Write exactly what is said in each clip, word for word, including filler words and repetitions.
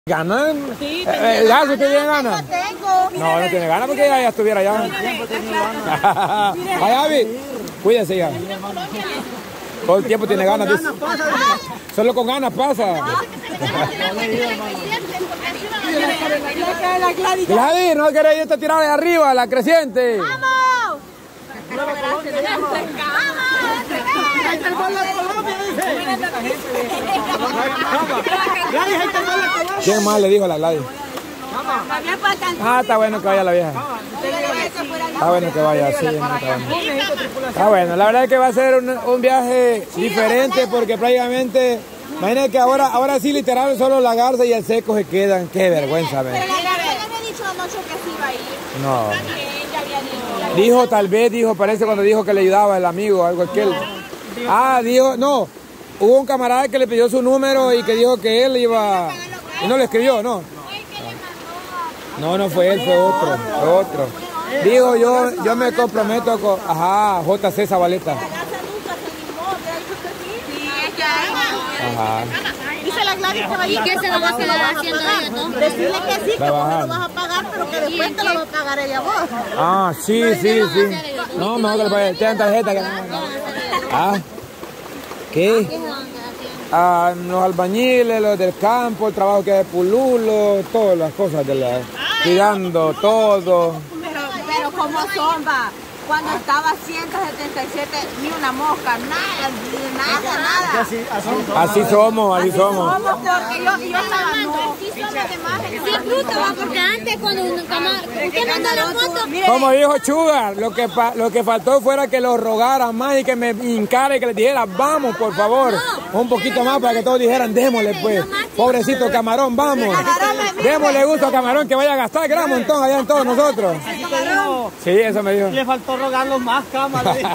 ¿Ganan? Sí, eh, ¿Ya usted tiene ganas? No tengo. No, no tiene ganas porque ya, ya estuviera allá. Ay, Avi, cuídese ya. Todo el tiempo tiene ganas. Dice. Solo con ganas pasa. Gladys, no queréis irte a tirar de arriba, la creciente. ¡Vamos! ¿Quién más le dijo a la Gladys? Ah, está bueno que vaya la vieja. Está bueno que vaya, sí. Está bueno. Está bueno, la verdad es que va a ser un, un viaje diferente porque prácticamente, imagínense que ahora, ahora sí literal solo la garza y el seco se quedan. Qué vergüenza, ¿ves? Pero la garza ya me ha dicho anoche que sí iba a ir. No. Dijo, tal vez, dijo, parece cuando dijo que le ayudaba el amigo, algo aquel. Ah, dijo, no. Hubo un camarada que le pidió su número y que dijo que él iba... Y no le escribió, ¿no? No, no fue él, fue otro, fue otro. Digo, yo, yo me comprometo con... Ajá, J C Zabaleta. Ajá. Dice la Gladys que va a ir. ¿Y qué se van a quedar haciendo ellos, no? Decirle que sí, que vos no lo vas a pagar, pero que después te lo va a pagar ella vos. Ah, sí, sí, sí. No, mejor que le paguen. Tengan tarjeta. Ah, ¿qué? Ah, los albañiles, los del campo, el trabajo que hay de pululo, todas las cosas de la... Cuidando todo. Pero, pero ¿cómo son, va? Cuando estaba ciento setenta y siete, ni una mosca, nada, nada, nada. Así, así somos, así somos. Somos porque yo, yo estaba no. Sí, bruto, va, porque antes cuando uno camar, ¿usted no anda la moto? Como dijo Sugar, lo que, lo que faltó fuera que lo rogaran más y que me hincara y que les dijera, vamos, por favor, un poquito más para que todos dijeran, démosle pues, pobrecito Camarón, vamos, démosle gusto a Camarón que vaya a gastar gran montón allá en todos nosotros. Sí, eso me dijo. Le faltó rogarlo más, cámara. Es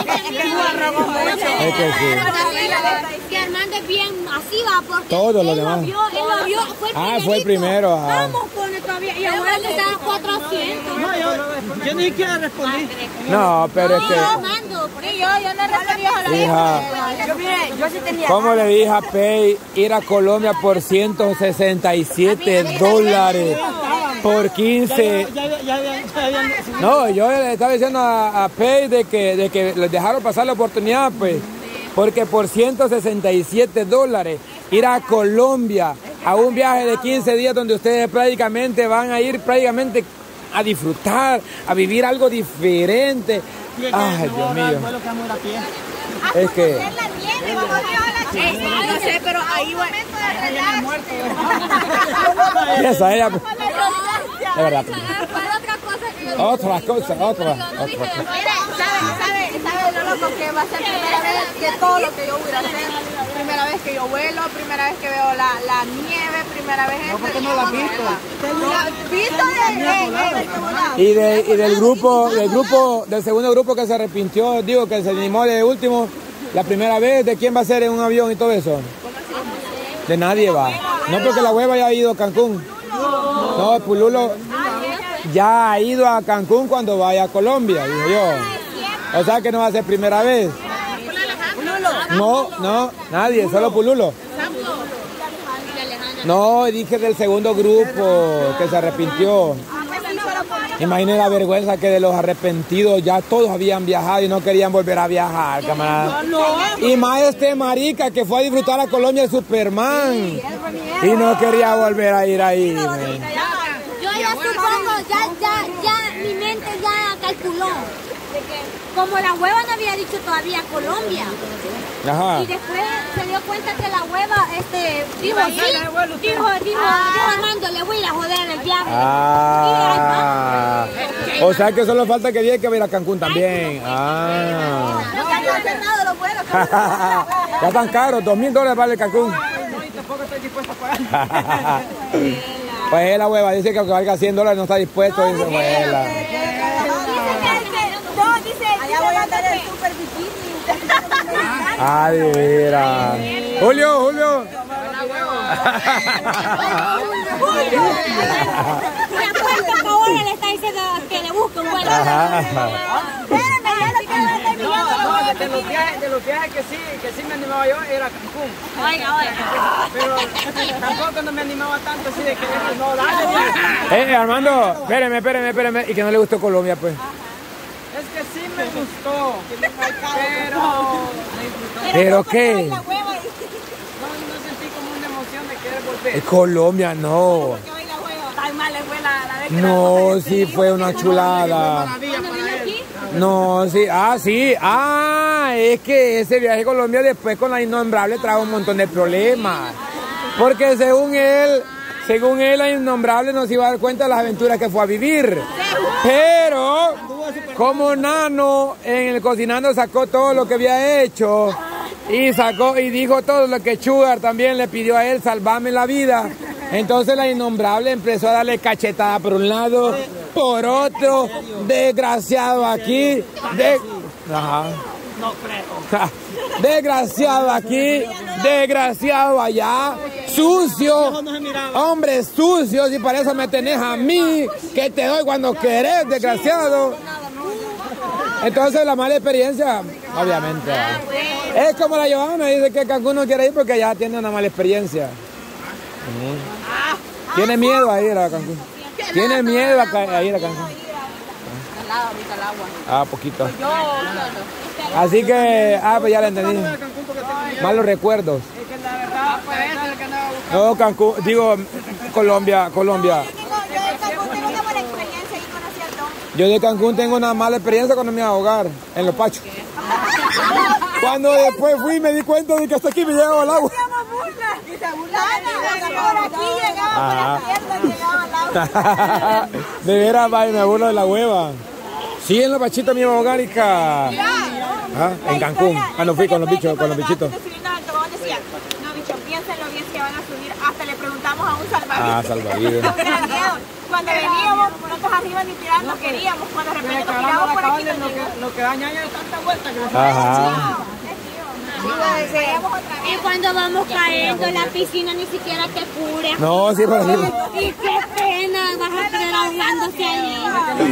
que sí. Que Armando es bien así va, porque todos los él demás. lo vio, él lo vio, fue el Ah, fue el primero, ajá. Vamos con el todavía, y ahora le estaba cuatrocientos. No, yo, yo ni siquiera respondí. No, pero es que... Armando, por Sí, yo, yo no respondí a la Hija, Yo, mire, yo sí tenía. ¿cómo le dije a Pei ir a Colombia por ciento sesenta y siete dólares? Por quince... Ya, ya, ya, ya, ya, No, yo le estaba diciendo a, a Pei de que, de que les dejaron pasar la oportunidad, pues, porque por ciento sesenta y siete dólares ir a Colombia a un viaje de quince días donde ustedes prácticamente van a ir prácticamente a disfrutar, a vivir algo diferente. Ay, Dios mío. Es que... No sé, pero ahí va. Esa ella... De verdad. otra cosa que yo... Otra cosa, otra, otra. Mire, ¿sabe, sabe, sabe lo loco que va a ser primera vez que todo lo que yo voy a hacer? Primera vez que yo vuelo, primera vez que veo la, la nieve, primera vez esto. ¿Por qué no la has visto? Visto de... Y, de, y del grupo, del grupo, del segundo grupo que se arrepintió, digo que se animó de último, la primera vez, ¿de quién va a ser en un avión y todo eso? De nadie va. No porque la hueva ya ha ido a Cancún. No, Pululo ya ha ido a Cancún cuando vaya a Colombia, digo yo. O sea que no va a ser primera vez. No, no, nadie, solo Pululo. No, dije del segundo grupo que se arrepintió. Imaginen la vergüenza que de los arrepentidos ya todos habían viajado y no querían volver a viajar, camarada. Y más este marica que fue a disfrutar a Colombia el Superman y no quería volver a ir ahí. Yo ya supongo, ya, ya, ya, mi mente ya calculó. Como la hueva no había dicho todavía Colombia. Ajá. Y después se dio cuenta que la hueva, este, dijo, sí, dijo, dijo, dijo, Armando, le voy a ir a joder en el viaje. Ah, o sea que solo falta que diga que va a ir a Cancún también. Ah. No quiero hacer nada, lo bueno. Ya están caros, dos mil dólares vale Cancún. Tampoco estoy dispuesto a pagar. Pues la hueva dice que aunque valga cien dólares no está dispuesto. Dice, hueva. Allá voy a estar en el super bikini. Ay, mira. Julio, Julio. La puerta que ahora le está diciendo que le busque un vuelo. Espérenme, ya no quiero ver el millón. los viajes, de los viajes que sí, que sí me animaba yo era Cancún. Oiga, oiga. Pero tampoco no me animaba tanto así de que no, dale, dale. Eh, Armando, espéreme, espéreme, espéreme. Y que no le gustó Colombia, pues. Es que sí me gustó, pero... ¿Pero qué? No, no sentí como una emoción de querer volver. Eh, Colombia, no. Tan mal fue la, la vez que No, sí fue una chulada. No, sí, ah, sí, ah, es que ese viaje a Colombia después con la Innombrable trajo un montón de problemas. Porque según él, según él, la Innombrable no se iba a dar cuenta de las aventuras que fue a vivir. Pero, como Nano en el cocinando sacó todo lo que había hecho y sacó y dijo todo lo que Sugar también le pidió a él, salvarme la vida. Entonces la Innombrable empezó a darle cachetada por un lado, por otro, desgraciado aquí, de... Ajá. No creo. Desgraciado aquí, desgraciado allá, sucio, hombre sucio, si para eso me tenés a mí, que te doy cuando querés, desgraciado. Entonces la mala experiencia, obviamente. Es como la Johanna, dice que Cancún no quiere ir porque ya tiene una mala experiencia. Uh-huh. Tiene miedo a ir a Cancún. Tiene miedo a, a ir a Cancún. Ah, poquito. Así que, ah, pues ya lo entendí. Malos recuerdos. No, Cancún, digo, Colombia, Colombia. Yo de Cancún tengo una mala experiencia cuando me iba a ahogar en Los Pachos. Cuando después fui me di cuenta de que hasta aquí me llegaba el agua. De veras, vaya, me burlo de la hueva. Sí, en Los Pachitos me iba a ahogar, hija. Ah, en Cancún, cuando fui con los bichos, con los bichitos. No, bicho, piénsenlo bien si van a subir. Hasta le preguntamos a un salvavidas. Ah, salvavidas. Cuando veníamos, nosotros arriba ni tirar no queríamos. Cuando de repente nos tiramos por aquí. Lo que, lo que daña ya es tanta vuelta que nos Ajá. Y cuando vamos cayendo en la piscina ni siquiera te cures. No, sí, para arriba. Y qué pena, vas a quedar ahogándose ahí.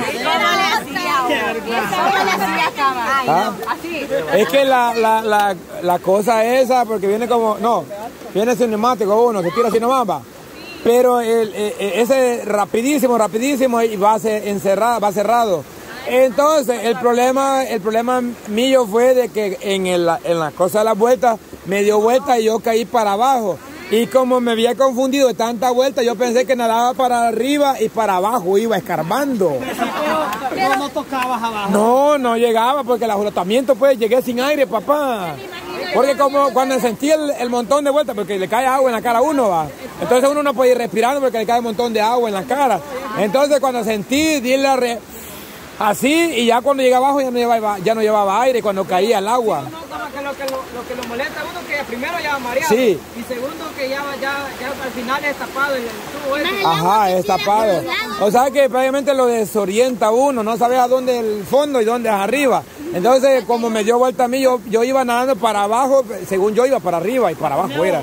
¿Ah? Es que la, la, la, la cosa esa, porque viene como, no, viene cinemático uno, se tira así nomás, va. Pero el, el, ese rapidísimo, rapidísimo y va a ser encerrado, va cerrado. Entonces, el problema, el problema mío fue de que en, el, en la cosa de la vuelta, me dio vuelta y yo caí para abajo. Y como me había confundido de tanta vuelta, yo pensé que nadaba para arriba y para abajo, iba escarbando. Pero no tocabas abajo. No, no llegaba porque el agotamiento, pues, llegué sin aire, papá. Porque como cuando sentí el, el montón de vueltas, porque le cae agua en la cara a uno, va. Entonces uno no puede ir respirando porque le cae un montón de agua en la cara. Entonces cuando sentí, di la re... Así, y ya cuando llega abajo ya no llevaba, ya no llevaba aire cuando caía el agua. No, como que lo, que lo, lo que lo molesta a uno que primero ya va mareado. Sí. Y segundo que ya, ya, ya al final es tapado el, el tubo ese. Ajá, es tapado. O sea que prácticamente lo desorienta a uno, no sabes a dónde es el fondo y dónde es arriba. Entonces, como me dio vuelta a mí, yo, yo iba nadando para abajo, según yo iba para arriba y para abajo era.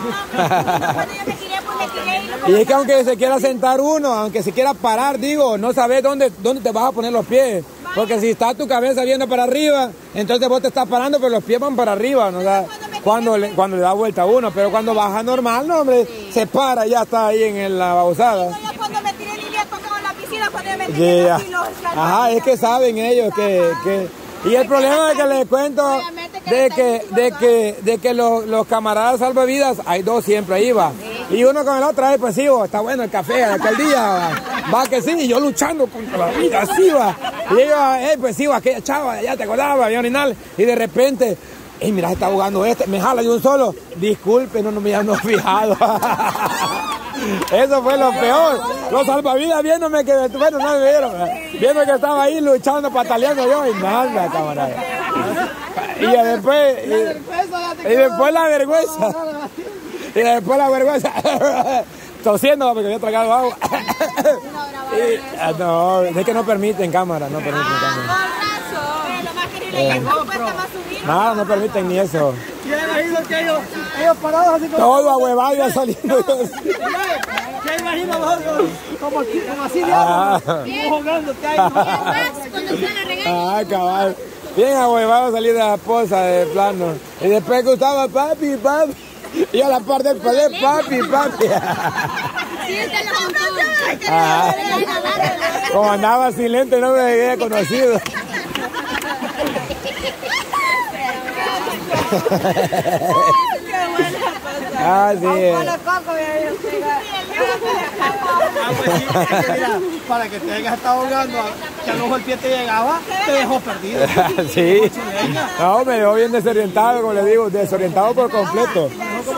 Y es que aunque se quiera sentar uno, aunque se quiera parar, digo, no sabes dónde, dónde te vas a poner los pies. Porque si está tu cabeza viendo para arriba, entonces vos te estás parando, pero los pies van para arriba, ¿no? O sea, cuando, le, cuando le da vuelta a uno. Pero cuando baja normal, no, hombre, se para y ya está ahí en la babosada. Cuando me tiré ni le he tocado la piscina, cuando me tiré Yeah. así los Ajá, es que saben ellos que... que y el problema es que les cuento de que, de que, de que los, los camaradas salvavidas, hay dos siempre ahí va. Y uno con el otro, ahí pues sí, va, está bueno el café, aquel día va, va que sí, y yo luchando contra la vida, así va. Y ellos, eh, pues sí, va, aquella chava, ya te acordaba, había orinal, y de repente, ey, mira, se está ahogando este, me jala de un solo, disculpe, no, no me había fijado. Eso fue lo peor. Los salvavidas viéndome que, bueno, no me vieron, viendo que estaba ahí luchando, pataleando yo, y nada, camarada. Y después, y, y después la vergüenza. Y después la vergüenza. Tosiendo porque había tragado agua. Y, no, es que no permiten cámara, no permiten cámara. Eh, nada, no permiten ni eso. Yo imagino que ellos, ellos parados así como... Todo ahuevado ya saliendo. Yo imagino como, como así de Ah. agua, como jugándote ahí. Cuando fue a la regaña. Ah, cabal. bien ahuevado salir de la esposa de plano. Y después Gustavo, papi, papi. Y a la parte del padre, papi, papi. Sí, se lo contó. Ajá. Como andaba sin lente no me había conocido. Ah, sí. Ah, pues sí, es que mira, para que te hayas estado ahogando, que a lo mejor el pie te llegaba, te dejó perdido. Sí. No, me dejó bien desorientado, como le digo, desorientado por completo.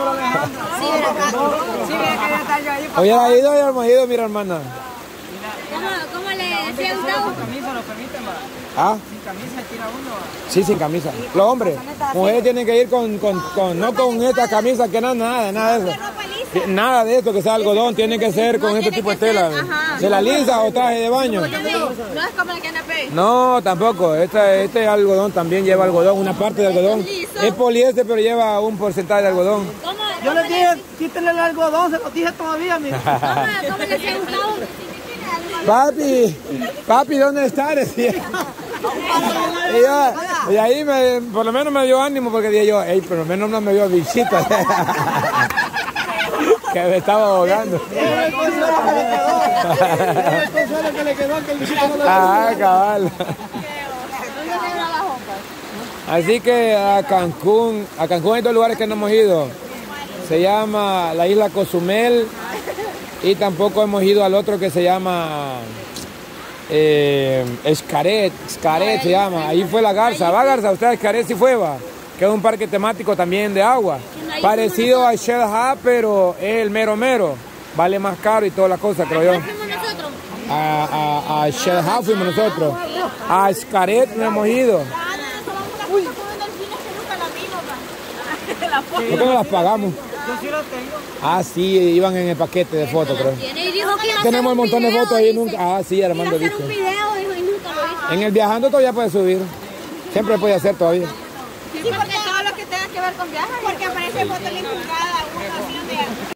Hubiera ido y hubiéramos ido, mira, hermana. ¿Cómo, cómo le decía Gustavo? Camisa lo permiten, va. ¿Ah? Sin camisa tira uno. Sí, sin camisa. Los hombres, mujeres tienen que ir con, con, con no con estas camisas que nada, nada, nada de eso. Nada de esto que sea algodón, tiene que ser con este tipo de tela. ¿Se la lisa o traje de baño? No es como el canapé. No, tampoco. Este, este algodón también lleva algodón, una parte de algodón. Es poliéster, pero lleva un porcentaje de algodón. ¿Cómo, Yo les dije, quítenle el algodón, se los dije todavía, mira. cómo, cómo le decía Gustavo? Papi, papi, ¿dónde estás? Decía. Y, yo, y ahí me, por lo menos me dio ánimo porque dije yo, hey, por lo menos no me dio visita. Que me estaba ahogando. Ah, cabal. Así que a Cancún, a Cancún hay dos lugares que no hemos ido. Se llama la isla Cozumel y tampoco hemos ido al otro que se llama eh, Xcaret, Xcaret se llama. Ahí fue la Garza. ¿Va, Garza? ¿Usted a Xcaret sí fue, va? Que es un parque temático también de agua. Parecido a Shell Hub, pero es el mero mero. Vale más caro y toda la cosa, creo yo. A, a, a Shell Hub fuimos nosotros. A Xcaret no hemos ido. ¿Por qué no las pagamos? Yo sí las tengo. Ah, sí, iban en el paquete de fotos, creo. Tenemos un montón de fotos ahí nunca. Ah, sí, Armando hacer dice. un video, dijo, y nunca lo hizo. En el viajando todavía puede subir. Siempre puede hacer todavía. Sí, porque todo lo que tenga que ver con viajes. Porque aparece foto en la juzgada, una opción de